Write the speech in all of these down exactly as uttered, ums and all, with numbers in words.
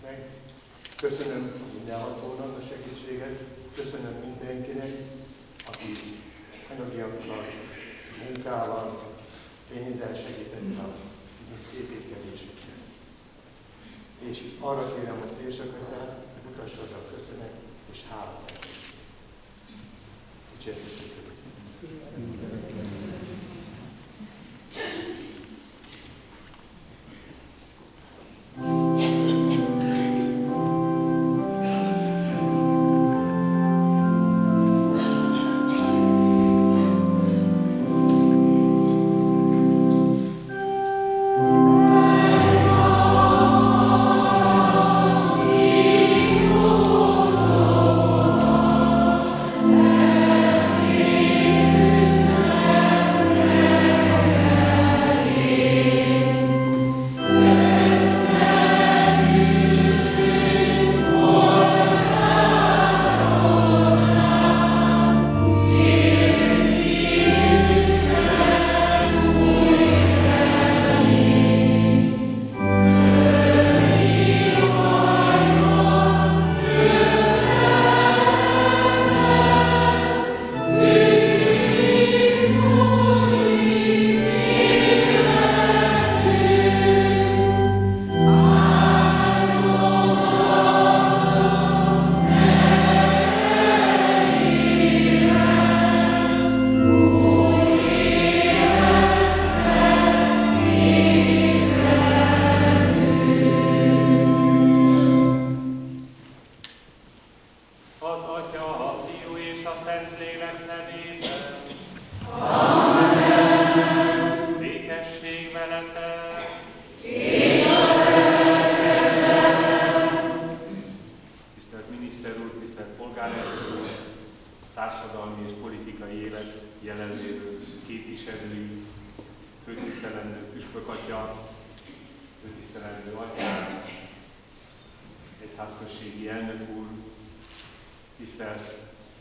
meg. Köszönöm mindenhatónak a segítséget, köszönöm mindenkinek, aki anyagiakkal, munkával, pénzzel segített a építkezésükkel. És arra kérem az éjszakötát, mutassatok köszönet és hálaszerzést. Dicsértessük őt. Társadalmi és politikai élet jelenlévő képviselői, főtisztelendő püspökatya, főtisztelendő atyám, egyházközségi elnök úr, tisztelt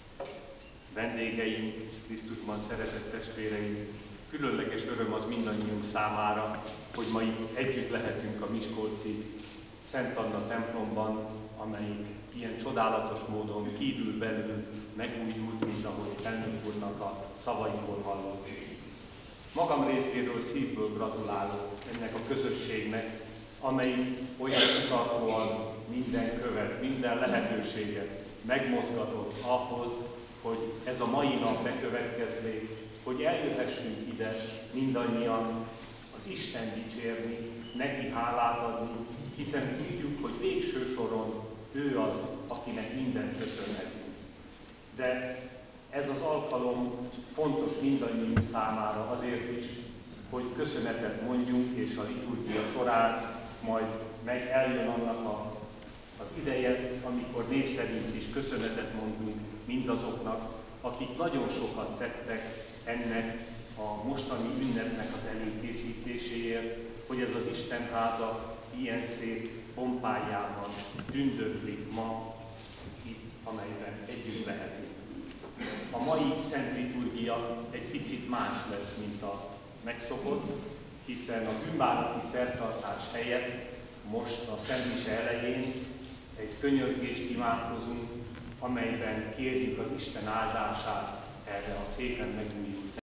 vendégeink, Krisztusban szeretett testvéreink, különleges öröm az mindannyiunk számára, hogy ma itt együtt lehetünk a miskolci Szent Anna templomban, amelyik ilyen csodálatos módon kívül-belül megújult, mint ahogy elnök úrnak a szavaiból hallott. Magam részéről szívből gratulálok ennek a közösségnek, amely olyan kitartóan minden követ, minden lehetőséget megmozgatott ahhoz, hogy ez a mai nap bekövetkezzék, hogy eljöhessünk ide mindannyian az Isten dicsérni, neki hálát adni, hiszen tudjuk, hogy végső soron ő az, akinek mindent köszönhetünk. De ez az alkalom fontos mindannyiunk számára azért is, hogy köszönetet mondjunk, és a liturgia során majd meg eljön annak a, az ideje, amikor név szerint is köszönetet mondunk mindazoknak, akik nagyon sokat tettek ennek a mostani ünnepnek az előkészítéséért, hogy ez az Istenháza ilyen szép pompájában tündöklik ma itt, amelyben együtt lehetünk. A mai Szent Liturgia egy picit más lesz, mint a megszokott, hiszen a bűnbánati szertartás helyett most a Szent Mise elején egy könyörgést imádkozunk, amelyben kérjük az Isten áldását erre a szépen megújult